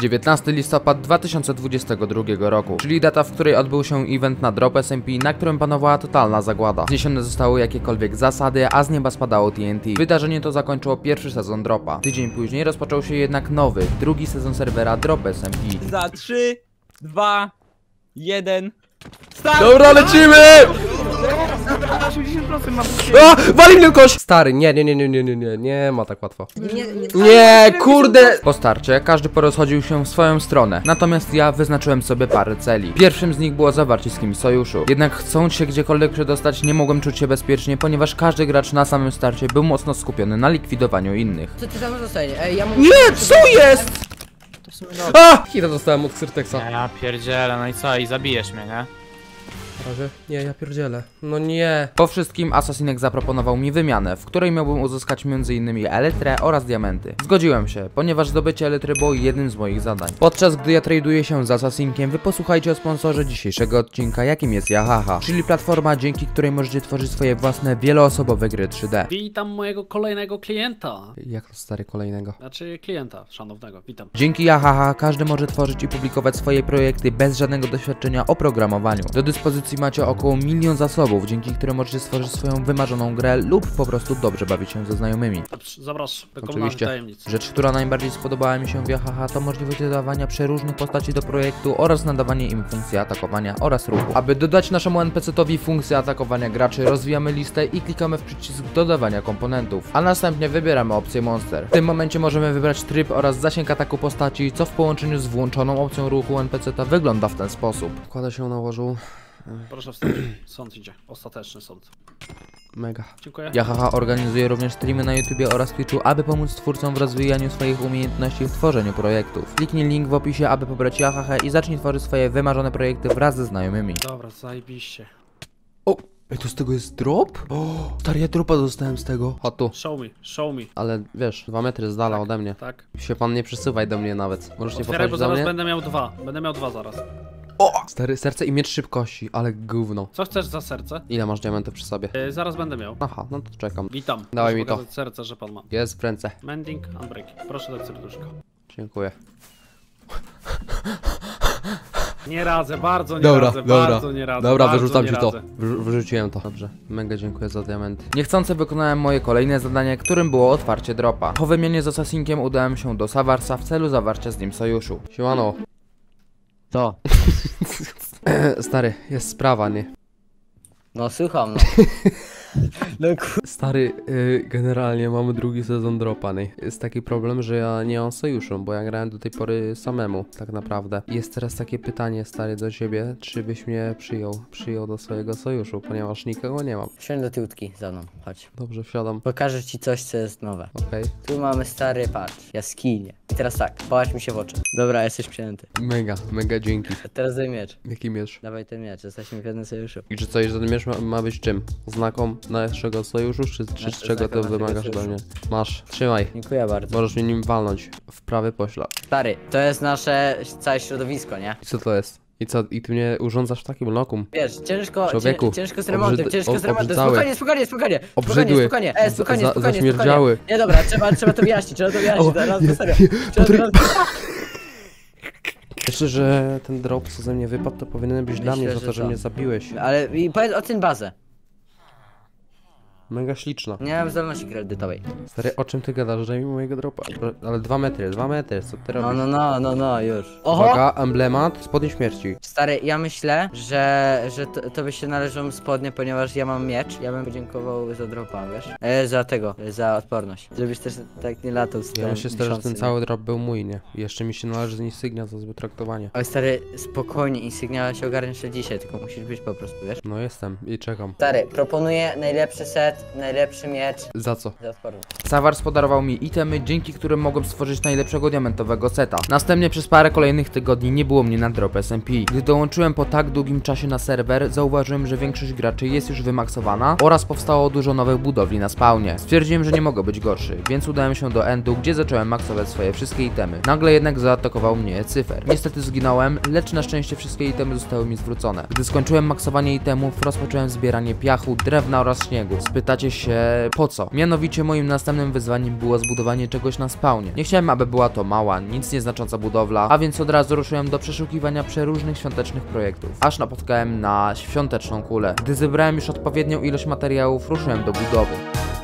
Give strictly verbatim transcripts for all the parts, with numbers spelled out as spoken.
dziewiętnasty listopada dwa tysiące dwudziestego drugiego roku, czyli data, w której odbył się event na Drop S M P, na którym panowała totalna zagłada. Zniesione zostały jakiekolwiek zasady, a z nieba spadało T N T. Wydarzenie to zakończyło pierwszy sezon Dropa. Tydzień później rozpoczął się jednak nowy, drugi sezon serwera Drop S M P. Za trzy, dwa, jeden. Start! Dobra, lecimy! osiemdziesiąt procent mam. A! Wali mnie kość! Stary, nie, nie, nie, nie, nie, nie, nie, nie ma tak łatwo. Nie, nie, Nie, kurde! Po starcie każdy porozchodził się w swoją stronę, natomiast ja wyznaczyłem sobie parę celi. Pierwszym z nich było zawarcie z kimś sojuszu. Jednak chcąc się gdziekolwiek przedostać, nie mogłem czuć się bezpiecznie, ponieważ każdy gracz na samym starcie był mocno skupiony na likwidowaniu innych. Co ty tam zostanie? Ej, ja mam... Nie, co jest?! To w sumie dobra. A! Hita dostałem od Syrtexa. Ja pierdzielę, no i co? I zabijesz mnie, nie? Na razie? Nie, ja pierdzielę. No nie. Po wszystkim Asasinek zaproponował mi wymianę, w której miałbym uzyskać między innymi elytrę oraz diamenty. Zgodziłem się, ponieważ zdobycie elytry było jednym z moich zadań. Podczas gdy ja traduję się z Asasinkiem, wy posłuchajcie o sponsorze dzisiejszego odcinka, jakim jest Yahaha, czyli platforma, dzięki której możecie tworzyć swoje własne wieloosobowe gry trzy D. Witam mojego kolejnego klienta. Jak to stary kolejnego? Znaczy klienta szanownego, witam. Dzięki Yahaha każdy może tworzyć i publikować swoje projekty bez żadnego doświadczenia o programowaniu. Do dyspozycji macie około milion zasobów, dzięki którym możecie stworzyć swoją wymarzoną grę lub po prostu dobrze bawić się ze znajomymi. Dobrze, zapraszam do komunalnych Oczywiście. tajemnic. Rzecz, która najbardziej spodobała mi się w Yahaha, to możliwość dodawania przeróżnych postaci do projektu oraz nadawanie im funkcji atakowania oraz ruchu. Aby dodać naszemu N P C-towi funkcję atakowania graczy, rozwijamy listę i klikamy w przycisk dodawania komponentów, a następnie wybieramy opcję Monster. W tym momencie możemy wybrać tryb oraz zasięg ataku postaci, co w połączeniu z włączoną opcją ruchu N P C-ta wygląda w ten sposób. Wkłada się na łożu. Proszę wstać. Sąd idzie. Ostateczny sąd. Mega. Dziękuję. Yahaha organizuje również streamy na YouTubie oraz Twitchu, aby pomóc twórcom w rozwijaniu swoich umiejętności w tworzeniu projektów. Kliknij link w opisie, aby pobrać Yahaha i zacznij tworzyć swoje wymarzone projekty wraz ze znajomymi. Dobra, zajebiście. O! Ej, to z tego jest drop? O! Stary, ja dropa dostałem z tego. Chodź tu. Show me, show me. Ale wiesz, dwa metry z dala ode mnie. Tak. Się pan nie przesuwaj do mnie nawet. Możesz nie Otwieraj, podchodzić bo do zaraz mnie? będę miał dwa. Będę miał dwa zaraz. Stary, serce i miecz szybkości, ale gówno. Co chcesz za serce? Ile masz diamentów przy sobie? Yy, zaraz będę miał. Aha, no to czekam. Witam. Dawaj Proszę mi to. pokazać serce, że pan ma. Jest w ręce. Mending, unbreaking. Proszę dać serduszko. Dziękuję. Nie radzę, bardzo nie Dobra, radzę, dobra. bardzo nie radzę. Dobra, bardzo wyrzucam nie ci to. radzę. Wyrzu- wyrzuciłem to. Dobrze. Mega dziękuję za diamenty. Niechcący wykonałem moje kolejne zadanie, którym było otwarcie dropa. Po wymianie z Asasinkiem udałem się do Savarsa w celu zawarcia z nim sojuszu. Siemano. Co? Stary, jest sprawa, nie? No słucham, no. No kur... Stary, y, generalnie mamy drugi sezon dropa, nie? Jest taki problem, że ja nie mam sojuszu, bo ja grałem do tej pory samemu, tak naprawdę. Jest teraz takie pytanie, stary, do ciebie, czy byś mnie przyjął, przyjął do swojego sojuszu, ponieważ nikogo nie mam. Siądź do tyłki za mną, chodź. Dobrze, wsiadam. Pokażę ci coś, co jest nowe. Okej. Tu mamy stary, patrz, jaskinie. I teraz tak, patrz mi się w oczy. Dobra, jesteś przyjęty. Mega, mega dzięki. A teraz daj miecz. Jaki miecz? Dawaj ten miecz, jesteśmy w jednym sojuszu. I czy coś, że ten miecz ma, ma być czym? Znaką naszego sojuszu, czy, czy z Znaczy, czego to znakiem naszego wymagasz ode sojuszu. mnie? Masz, trzymaj. Dziękuję bardzo. Możesz mnie nim walnąć w prawy poślad. Stary, to jest nasze całe środowisko, nie? I co to jest? I co? I ty mnie urządzasz w takim lokum? Wiesz, ciężko, Człowieku, cię, ciężko z remontem, obrzyd- ciężko z ob- remontem. obrzydzały. Spokojnie, spokojnie, spokojnie. Spokojnie, Obrzydły. spokojnie, e, spokojnie, Za- spokojnie, zaśmierdziały. spokojnie. Nie, dobra, trzeba, trzeba to wyjaśnić, trzeba to wyjaśnić, teraz to serio. Trzeba Patryk- to... Myślę, że ten drop, co ze mnie wypadł, to powinien być dla Myślę, mnie za że to, że co? mnie zabiłeś. Ale i powiedz o tym bazę. Mega śliczna. Nie mam zdolności kredytowej. Stary, o czym ty gadasz? Daj mi mojego dropa. Ale dwa metry, dwa metry, co ty No, robisz? no, no, no, no, już. Oho! Uwaga, emblemat, spodnie śmierci. Stary, ja myślę, że, że to, to by się należą spodnie, ponieważ ja mam miecz. Ja bym podziękował za dropa, wiesz? E, za tego, za odporność. Żebyś też tak nie latał z Ja tym myślę, stary, że wiszącym, ten nie? cały drop był mój, nie? I jeszcze mi się należy z insygnia za złe traktowanie. Ale stary, spokojnie, insygnia się ogarniesz jeszcze dzisiaj, tylko musisz być po prostu, wiesz? No jestem i czekam. Stary, proponuję najlepszy set, najlepszy miecz Za co? za odporność. Savars podarował mi itemy, dzięki którym mogłem stworzyć najlepszego diamentowego seta. Następnie przez parę kolejnych tygodni nie było mnie na Drop S M P. Gdy dołączyłem po tak długim czasie na serwer, zauważyłem, że większość graczy jest już wymaksowana oraz powstało dużo nowych budowli na spawnie. Stwierdziłem, że nie mogę być gorszy, więc udałem się do endu, gdzie zacząłem maksować swoje wszystkie itemy. Nagle jednak zaatakował mnie Cyfer. Niestety zginąłem, lecz na szczęście wszystkie itemy zostały mi zwrócone. Gdy skończyłem maksowanie itemów, rozpocząłem zbieranie piachu, drewna oraz śniegu. Zbyt Zapytacie się po co? Mianowicie moim następnym wyzwaniem było zbudowanie czegoś na spawnie. Nie chciałem, aby była to mała, nic nieznacząca budowla, a więc od razu ruszyłem do przeszukiwania przeróżnych świątecznych projektów. Aż napotkałem na świąteczną kulę. Gdy zebrałem już odpowiednią ilość materiałów, ruszyłem do budowy.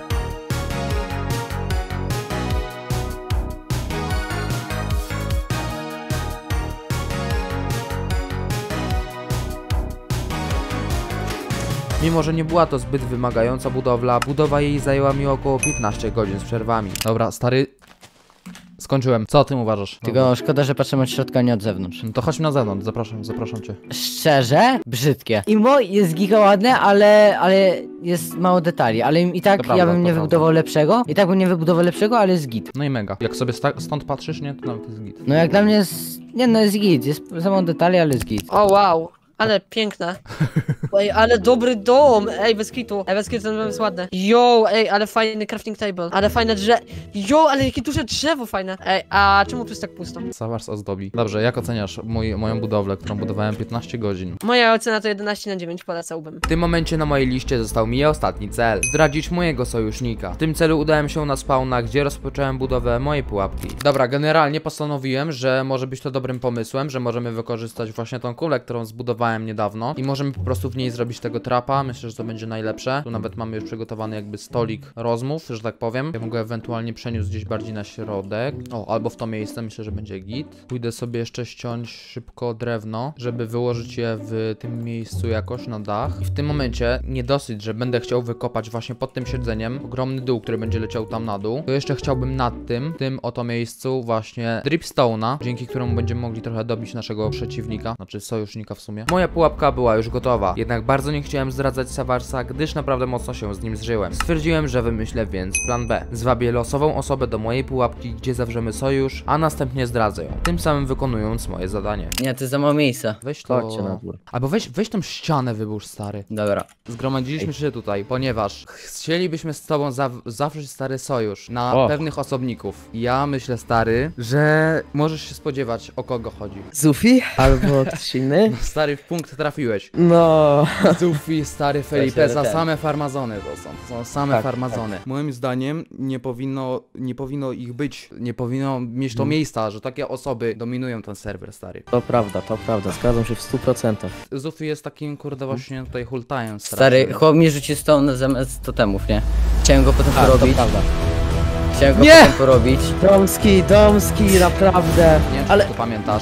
Mimo że nie była to zbyt wymagająca budowla, budowa jej zajęła mi około piętnaście godzin z przerwami. Dobra, stary. Skończyłem. Co o tym uważasz? Tylko szkoda, że patrzymy od środka, nie od zewnątrz. No to chodźmy na zewnątrz, zapraszam, zapraszam cię. Szczerze? Brzydkie. Imo jest giga ładne, ale, ale jest mało detali, ale i tak To prawda, ja bym to nie prawda. wybudował lepszego. I tak bym nie wybudował lepszego, ale jest git. No i mega. Jak sobie sta- stąd patrzysz, nie, to nawet jest git. No jak dla mnie jest... Nie no, jest git. Jest za mało detali, ale jest git. O wow, ale piękne. Ej, ale dobry dom. Ej, bez kitu. Ej, bez kitu, ten dom jest ładny. Yo, ej, ale fajny crafting table. Ale fajne drzewo. Yo, ale jakie duże drzewo fajne. Ej, a czemu tu jest tak pusto? Sawars ozdobi. Dobrze, jak oceniasz mój, moją budowlę, którą budowałem piętnaście godzin? Moja ocena to jedenaście na dziewięć, polecałbym. W tym momencie na mojej liście został mi ostatni cel. Zdradzić mojego sojusznika. W tym celu udałem się na spawna, gdzie rozpocząłem budowę mojej pułapki. Dobra, generalnie postanowiłem, że może być to dobrym pomysłem, że możemy wykorzystać właśnie tą kulę, którą zbudowałem niedawno i możemy po prostu w niej zrobić tego trapa. Myślę, że to będzie najlepsze. Tu nawet mamy już przygotowany jakby stolik rozmów, że tak powiem. Ja mogę ewentualnie przeniósł gdzieś bardziej na środek. O, albo w to miejsce, myślę, że będzie git. Pójdę sobie jeszcze ściąć szybko drewno, żeby wyłożyć je w tym miejscu jakoś na dach. I w tym momencie nie dosyć, że będę chciał wykopać właśnie pod tym siedzeniem ogromny dół, który będzie leciał tam na dół. To jeszcze chciałbym nad tym, w tym oto miejscu właśnie dripstone'a, dzięki któremu będziemy mogli trochę dobić naszego przeciwnika, znaczy sojusznika w sumie. Moja pułapka była już gotowa, jednak bardzo nie chciałem zdradzać Savarsa, gdyż naprawdę mocno się z nim zżyłem. Stwierdziłem, że wymyślę więc plan B. Zwabię losową osobę do mojej pułapki, gdzie zawrzemy sojusz, a następnie zdradzę ją, tym samym wykonując moje zadanie. Nie, to jest za mało miejsca. Weź to... Chodźcie na dwór. Albo weź, weź tą ścianę wybórz, stary. Dobra. Zgromadziliśmy się tutaj, ponieważ chcielibyśmy z tobą zaw zawrzeć stary sojusz na O. pewnych osobników. Ja myślę, stary, że możesz się spodziewać, o kogo chodzi. Zufi? Albo ktoś inny? Stary, w punkt trafiłeś. No. Zufi, stary Felipe, za ten. same farmazony to są, to są same Tak, farmazony. Moim zdaniem nie powinno, nie powinno ich być, nie powinno mieć to miejsca, że takie osoby dominują ten serwer, stary. To prawda, to prawda, zgadzam się w stu procentach. Zufi jest takim, kurde, właśnie tutaj hultajem Stary, chłop mi rzucił stone zamiast totemów, nie? Chciałem go potem A, to porobić. prawda. Chciałem go Nie! potem porobić. Domski, Domski, naprawdę. Nie wiem, czy Ale- to pamiętasz.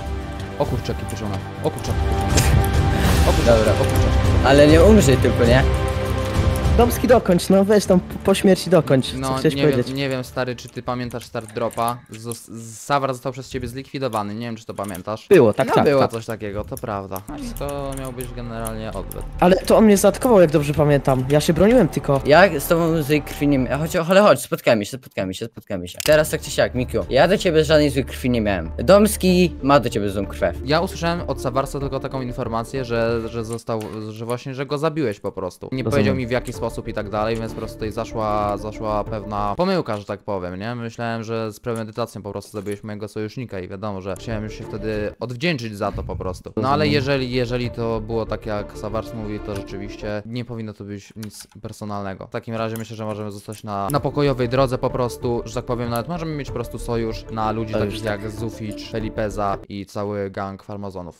O kurczaki pieczone, o kurczaki pieczone. O kurczaki, Dobra. o kurczaki. Ale nie umrzyj tylko, nie? Domski dokończ, no weź tam po- po śmierci dokończ, co No, chciałeś nie powiedzieć. wiem, nie wiem, stary, czy ty pamiętasz start dropa. Zos- Sawar został przez ciebie zlikwidowany, nie wiem, czy to pamiętasz. Było, tak, no, tak, było tak. coś takiego, to prawda. To miał być generalnie odwet. Ale to on mnie zaatakował, jak dobrze pamiętam. Ja się broniłem tylko. Ja z tobą złej krwi nie miałem. Chodź, ale chodź, spotkajmy się, spotkajmy się, spotkajmy się. Teraz tak czy siak, Mikiu. Ja do ciebie żadnej złej krwi nie miałem. Domski ma do ciebie złą krwę. Ja usłyszałem od Savarsa tylko taką informację, że, że został, że właśnie, że go zabiłeś po prostu. Nie Rozumiem. powiedział mi w jaki sposób i tak dalej, więc po prostu tutaj zaszła, zaszła pewna pomyłka, że tak powiem, nie? Myślałem, że z premedytacją po prostu zabiłeś mojego sojusznika i wiadomo, że chciałem już się wtedy odwdzięczyć za to po prostu. No ale jeżeli, jeżeli to było tak jak Savars mówi, to rzeczywiście nie powinno to być nic personalnego. W takim razie myślę, że możemy zostać na, na pokojowej drodze po prostu, że tak powiem, nawet możemy mieć po prostu sojusz na ludzi To już takich jak Zuficz, Felipeza i cały gang farmazonów.